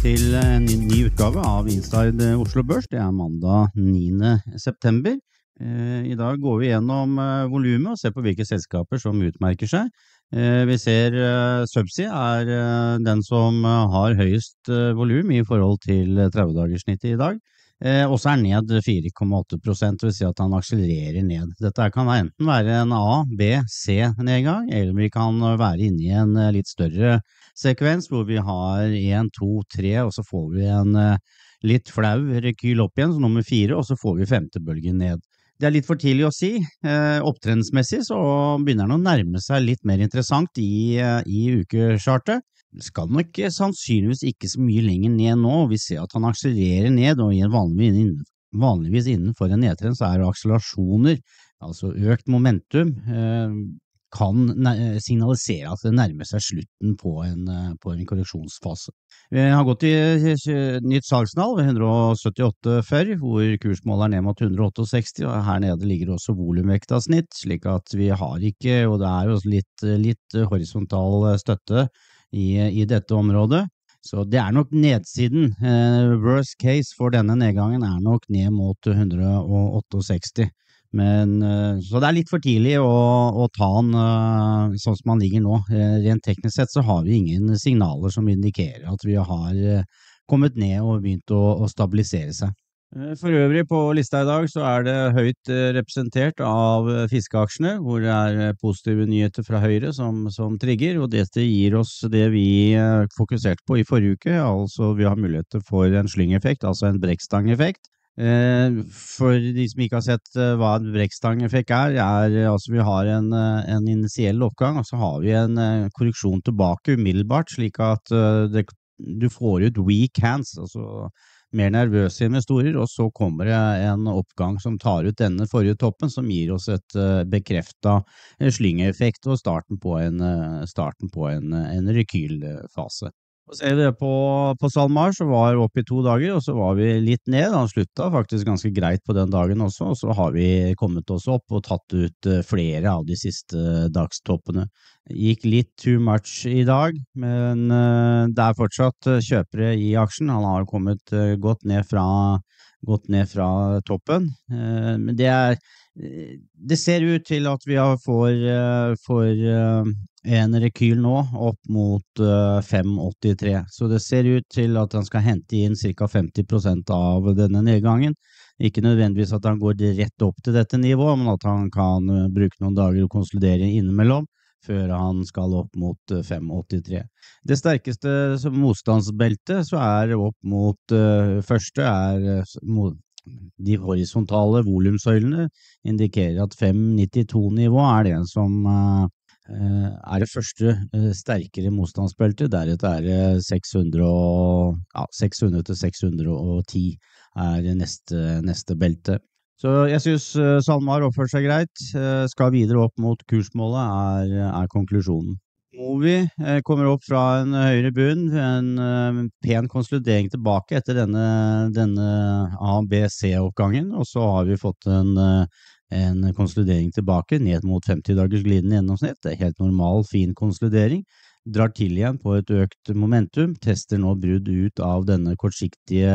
til en ny utgave av Inside Oslo Børs. Det mandag 9. september. I dag går vi gjennom volumet og ser på hvilke selskaper som utmerker seg. Vi ser Subsea den som har høyest volum i forhold til 30-dagerssnittet i dag. Også ned 4,8%, det vil si at han akselererer ned. Dette kan enten være en A, B, C nedgang, eller vi kan være inne i en litt større sekvens, hvor vi har 1, 2, 3, og så får vi en litt flau rekyl opp igjen, så nummer 4, og så får vi femte bølgen ned. Det litt for tidlig å si. Opptrendsmessig så begynner den å nærme seg litt mer interessant i ukechartet. Det skal nok sannsynligvis ikke så mye lenger ned nå, og vi ser at han akselererer ned, og vanligvis innenfor en nedtrend så det akselerasjoner, altså økt momentum, kan signalisere at det nærmer seg slutten på en korreksjonsfase. Vi har gått i nytt salgsnall ved 178,40, hvor kursmålet ned mot 168, og her nede ligger også volumvekta snitt, slik at vi har ikke, og det jo også litt horisontal støtte i dette området. Så det nok nedsiden. Worst case for denne nedgangen nok ned mot 168. Men, så det litt for tidlig å ta den sånn som man ligger nå. Rent teknisk sett så har vi ingen signaler som indikerer at vi har kommet ned og begynt å stabilisere seg. For øvrig på lista i dag så det høyt representert av fiskeaksjene, hvor det positive nyheter fra Høyre som trigger, og dette gir oss det vi fokuserte på i forrige uke, altså vi har muligheter for en slyngeffekt, altså en brekkstangeffekt. For de som ikke har sett hva en brekkstangeffekt altså vi har en initiell oppgang, og så har vi en korreksjon tilbake umiddelbart, slik at du får ut weak hands, altså mer nervøse investorer, og så kommer det en oppgang som tar ut denne forrige toppen, som gir oss et bekreftet slyngeffekt og starten på en rekylfase. Og ser vi det på SalMar, så var vi oppe i 2 dager, og så var vi litt ned. Han sluttet faktisk ganske greit på den dagen også, og så har vi kommet oss opp og tatt ut flere av de siste dagstoppene. Gikk litt too much i dag, men det fortsatt kjøpere i aksjen. Han har kommet godt ned fra toppen, men det ser ut til at vi får en rekyl nå opp mot 5,83, så det ser ut til at han skal hente inn ca. 50% av denne nedgangen. Ikke nødvendigvis at han går rett opp til dette nivået, men at han kan bruke noen dager og konsolidere innimellom, før han skal opp mot 5,83. Det sterkeste motstandsbeltet så opp mot første de horisontale volumsøylene, indikerer at 5,92-nivå det som det første sterkere motstandsbeltet, deretter det 600 til 610 neste belte. Så jeg synes SalMar oppfører seg greit, skal videre opp mot kursmålet konklusjonen. Movi kommer opp fra en høyere bunn, en pen konsolidering tilbake etter denne A-B-C-oppgangen, og så har vi fått en konsolidering tilbake ned mot 50 dagers glidende gjennomsnitt. Det helt normal, fin konsolidering. Drar til igjen på et økt momentum, tester nå brudd ut av denne kortsiktige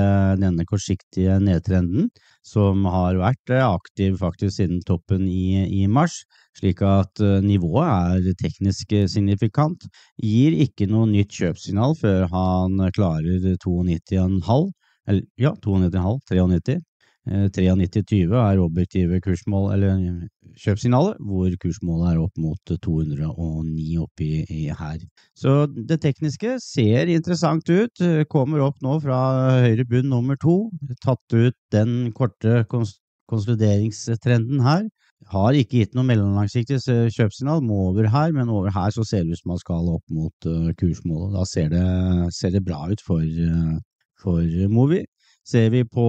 nedtrenden, som har vært aktiv faktisk siden toppen i mars, slik at nivået teknisk signifikant. Gir ikke noe nytt kjøpsignal før han klarer 92,5, eller ja, 92,5, 93. 93,20 objektive kursmål, eller kjøpsignalet, hvor kursmålet opp mot 209 oppi her. Så det tekniske ser interessant ut, kommer opp nå fra høyre bunn nummer 2, tatt ut den korte konsolideringstrenden her, har ikke gitt noe mellomlangsiktig kjøpsignal, må over her, men over her så ser det ut som man skal opp mot kursmålet. Da ser det bra ut for Movi. Ser vi på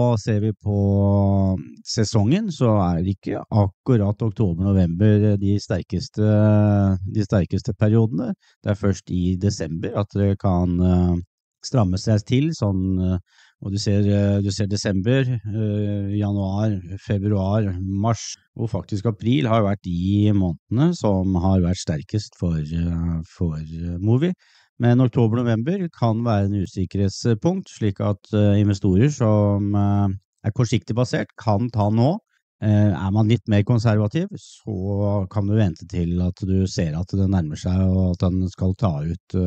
sesongen, så det ikke akkurat oktober-november de sterkeste periodene. Det først i desember at det kan stramme seg til, sånn, og du ser desember, januar, februar, mars, og faktisk april har vært de månedene som har vært sterkest for Movi. Men oktober-november kan være en usikkerhetspunkt, slik at investorer som er kortsiktig basert kan ta nå. Er man litt mer konservativ, så kan du vente til at du ser at det nærmer seg, og at den skal ta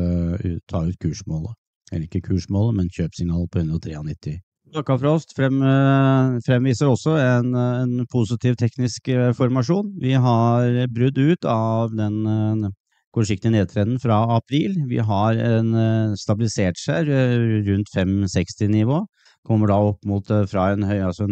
ut kursmålet. Eller ikke kursmålet, men kjøpsignal på 193. Bakkafrost fremviser også en positiv teknisk formasjon. Vi har brudd ut av den kortsiktige nedtrenden fra april. Vi har en stabilisert seg rundt 560 nivå, kommer da opp mot fra en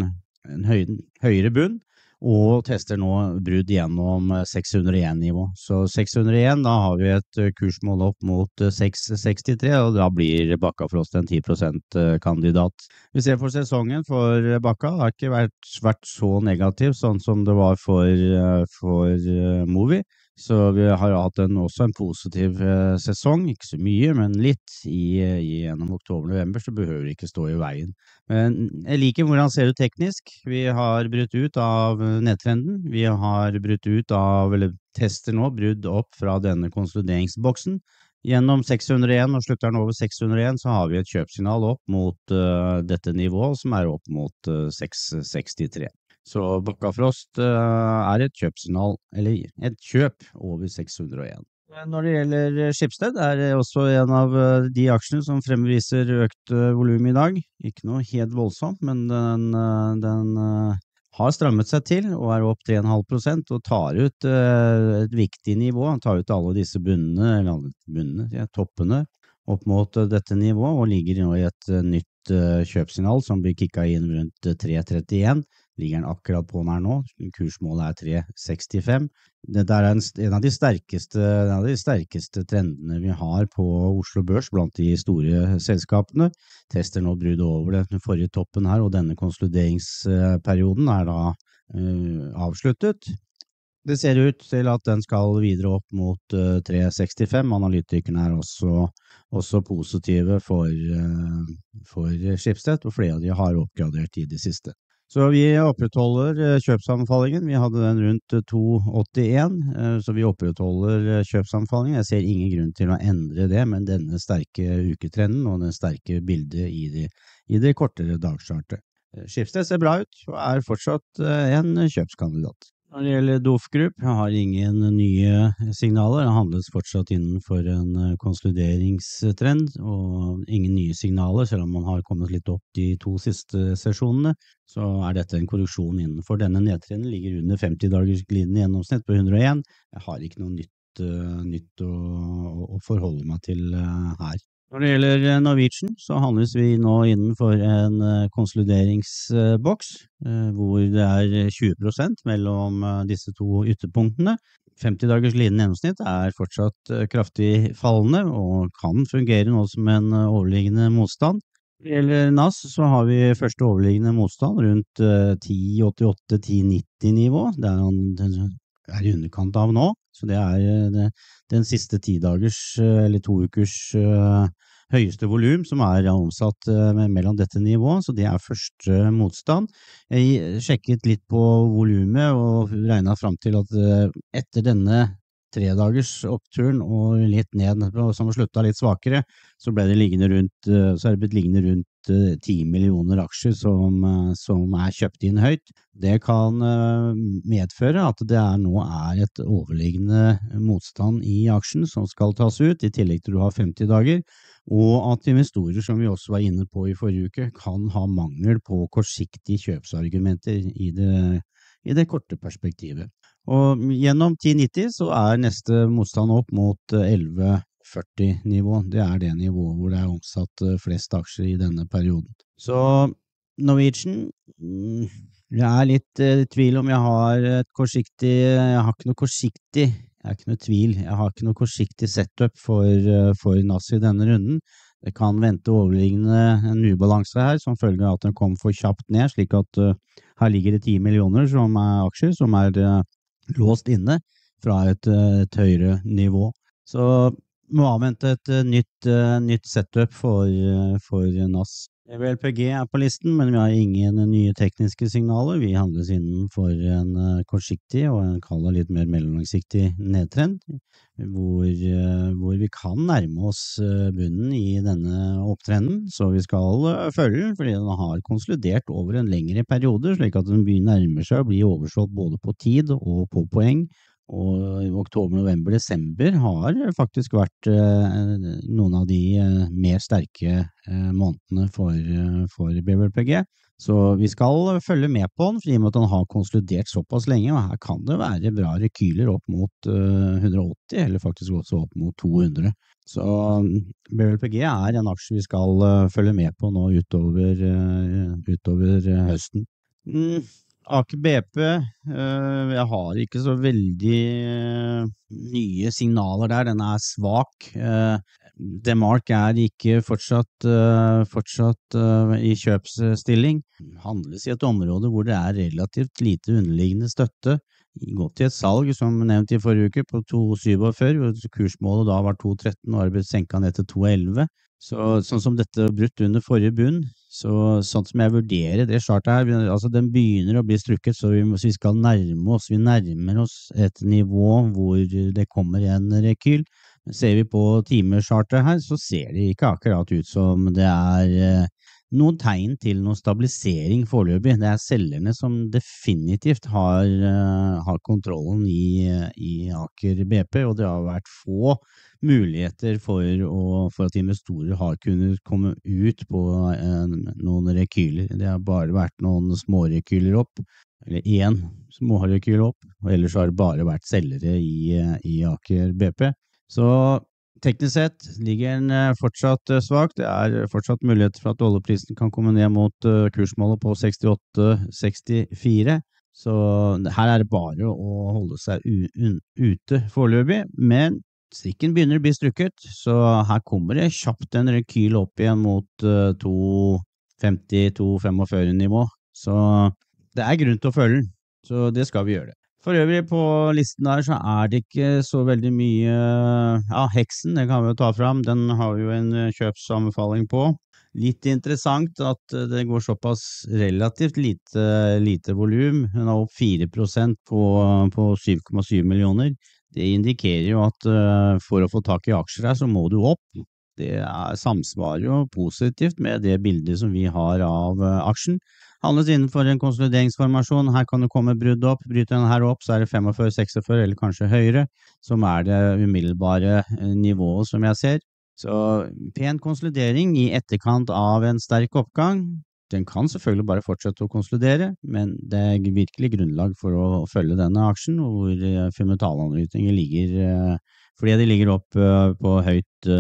høyere bunn, og tester nå brudd gjennom 601 nivå. Så 601, da har vi et kursmål opp mot 663, og da blir Bakkafrost en 10% kandidat. Vi ser for sesongen for Bakka, det har ikke vært så negativ sånn som det var for Movi. Så vi har hatt også en positiv sesong, ikke så mye, men litt gjennom oktober-november, så behøver det ikke stå i veien. Men jeg liker hvordan ser det teknisk. Vi har brutt ut av nedtrenden. Vi har brutt ut av, eller tester nå, brudd opp fra denne konsolideringsboksen. Gjennom 601 og slutter den over 601, så har vi et kjøpsignal opp mot dette nivået, som er opp mot 663. Så Bakkafrost er et kjøpsignal, eller et kjøp over 601. Når det gjelder Schibsted, er det også en av de aksjene som fremviser økt volum i dag. Ikke noe helt voldsomt, men den har strammet seg til og er opp 3,5% og tar ut et viktig nivå. Han tar ut alle disse toppene opp mot dette nivået og ligger nå i et nytt kjøpsignal som blir kikket inn rundt 3,31. Ligger den akkurat på den her nå. Kursmålet er 3,65. Dette er en av de sterkeste trendene vi har på Oslo Børs blant de store selskapene. Tester nå brudd over den forrige toppen her, og denne konsolideringsperioden er da avsluttet. Det ser ut til at den skal videre opp mot 3,65. Analytikerne er også positive for Schibsted, og flere av de har oppgradert i det siste. Så vi opprettholder kjøpsanbefalingen. Vi hadde den rundt 2,81, så vi opprettholder kjøpsanbefalingen. Jeg ser ingen grunn til å endre det, men denne sterke uketrenden og den sterke bildet i det kortere dagchartet. Schibsted ser bra ut og er fortsatt en kjøpskandidat. Når det gjelder Dof Group, jeg har ingen nye signaler. Det handles fortsatt innenfor en konsolideringstrend, og ingen nye signaler, selv om man har kommet litt opp de 2 siste sesjonene. Så er dette en korreksjon innenfor denne nedtrenden, ligger under 50 dagers glidende gjennomsnitt på 101. Jeg har ikke noe nytt å forholde meg til her. Når det gjelder Norwegian, så handles vi nå innenfor en konsolideringsboks, hvor det er 20% mellom disse to ytterpunktene. 50 dagers glidende gjennomsnitt er fortsatt kraftig fallende, og kan fungere nå som en overliggende motstand. Når det gjelder NAS, så har vi første overliggende motstand rundt 10,88-10,90 nivå. Det er i underkant av nå, så det er den siste 10 dagers eller 2 ukers høyeste volum som er omsatt mellom dette nivået, så det er første motstand. Jeg sjekket litt på volumet og regnet frem til at etter denne 3 dagers oppturen og litt ned, som sluttet litt svakere, så er det blitt liggende rundt 10 millioner aksjer som er kjøpt inn høyt. Det kan medføre at det nå er et overliggende motstand i aksjen som skal tas ut, i tillegg til å ha 50 dager, og at investorer, som vi også var inne på i forrige uke, kan ha mangel på kortsiktige kjøpsargumenter i det korte perspektivet. Og gjennom 10,90 så er neste motstand opp mot 11,40 nivå. Det er det nivået hvor det er omsatt flest aksjer i denne perioden. Så Norwegian, jeg er litt i tvil om jeg har ikke noe kortsiktig setup for NAS i denne runden. Det kan vente overliggende en ubalanse her, som følge av at den kom for kjapt ned, slik at her ligger det 10 millioner som er aksjer, som er låst inne fra et høyere nivå. Så må avvente et nytt setup for NAS. VLPG er på listen, men vi har ingen nye tekniske signaler. Vi handles innenfor en kortsiktig og en litt mer mellomlangsiktig nedtrend. hvor vi kan nærme oss bunnen i denne opptrenden, så vi skal følge den, fordi den har konsolidert over en lengre periode, slik at den nærmer seg å bli overslått både på tid og på poeng. Og i oktober, november, desember har faktisk vært noen av de mer sterke månedene for BWPG. Så vi skal følge med på den, fordi med at den har konsolidert såpass lenge, og her kan det være bra rekyler opp mot 180, eller faktisk også opp mot 200. Så BWPG er en aksje vi skal følge med på nå utover høsten. Aker BP, jeg har ikke så veldig nye signaler der, den er svak. Demark er ikke fortsatt i kjøpsstilling, handles i et område hvor det er relativt lite underliggende støtte. Gått til et salg, som nevnt i forrige uke, på 2,47, og kursmålet da var 2,13, og har blitt senket ned til 2,11. Sånn som dette brutt under forrige bunn, sånn som jeg vurderer det chartet her, altså den begynner å bli strukket, så vi skal vi nærmer oss et nivå hvor det kommer en rekyl. Ser vi på timechartet her, så ser det ikke akkurat ut som det er noen tegn til noen stabilisering foreløpig. Det er selgerne som definitivt har kontrollen i Aker BP, og det har vært få muligheter for at investorer har kunnet komme ut på noen rekyler. Det har bare vært noen små rekyler opp, eller en små rekyl opp, og ellers har det bare vært selgere i Aker BP. Så teknisk sett ligger den fortsatt svak. Det er fortsatt muligheter for at oljeprisen kan komme ned mot kursmålet på 68-64. Så her er det bare å holde seg ute foreløpig, men strikken begynner å bli strukket, så her kommer det kjapt en rekyl opp igjen mot 2,50-2,45 nivå. Så det er grunn til å følge den, så det skal vi gjøre. For øvrig på listen der så er det ikke så veldig mye, Hexen, det kan vi jo ta fram, den har vi jo en kjøpsanbefaling på. Litt interessant at det går såpass relativt lite volum, den har opp 4% på 7,7 millioner. Det indikerer jo at for å få tak i aksjer her så må du opp. Det samsvarer jo positivt med det bildet som vi har av aksjen. Handles innenfor en konsolideringsformasjon, her kan det komme brudd opp, bryter den her opp, så er det 45-46 eller kanskje høyere, som er det umiddelbare nivået som jeg ser. Så pen konsolidering i etterkant av en sterk oppgang, den kan selvfølgelig bare fortsette å konsolidere, men det er virkelig grunnlag for å følge denne aksjen, hvor fundamentalanalytinger ligger, fordi de ligger opp på høyt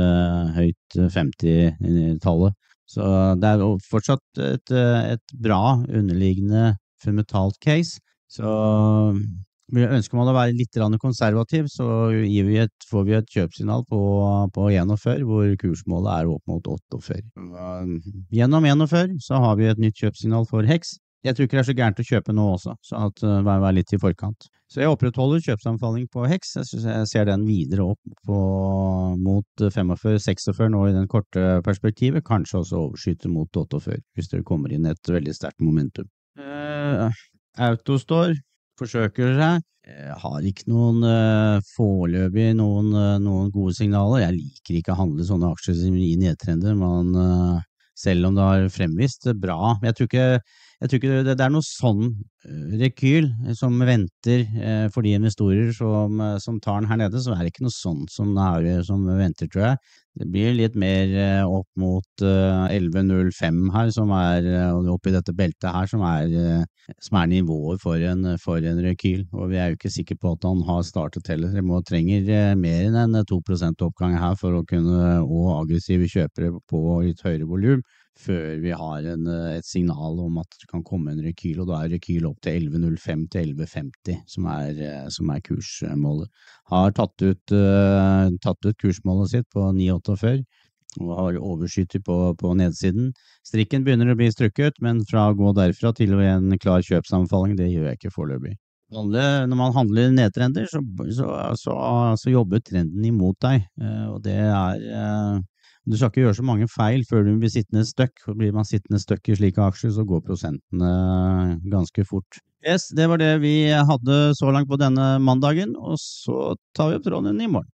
50-tallet. Så det er jo fortsatt et bra underliggende fundamentalt case. Så ønsker man å være litt konservativ, så får vi et kjøpsignal på 41, hvor kursmålet er opp mot 48. Gjennom 41 så har vi et nytt kjøpsignal for Hex. Jeg tror ikke det er så gærent å kjøpe nå også, så vær litt i forkant. Så jeg opprettholder kjøpsanbefaling på Hex. Jeg ser den videre opp mot 45-46 nå i den korte perspektivet, kanskje også overskyte mot 48, hvis det kommer inn et veldig sterkt momentum. Autostore forsøker seg. Har ikke noen foreløpig noen gode signaler. Jeg liker ikke å handle sånne aksjer i nedtrender, men selv om det har fremvist bra. Jeg tror ikke det er noe sånn rekyl som venter for de investorer som tar den her nede, så er det ikke noe sånn som venter, tror jeg. Det blir litt mer opp mot 11,05 her, som oppi dette beltet her, som er nivået for en rekyl, og vi er jo ikke sikre på at han har startet heller. Det trenger mer enn en 2% oppgang her for å kunne, og aggressive kjøpere på litt høyere volum, før vi har et signal om at det kan komme en rekyl, og da er rekyl opp til 11,05 til 11,50 som er kursmålet. Har tatt ut kursmålet sitt på 9,48 og har overskyttet på nedsiden. Strikken begynner å bli strukket, men fra å gå derfra til en klar kjøpsanbefaling, det gjør jeg ikke foreløpig. Når man handler nedtrender, så jobber trenden imot deg, og det du skal ikke gjøre så mange feil før du blir sittende støkk, og blir man sittende støkk i slike aksjer, så går prosentene ganske fort. Yes, det var det vi hadde så langt på denne mandagen, og så tar vi opp tråden i morgen.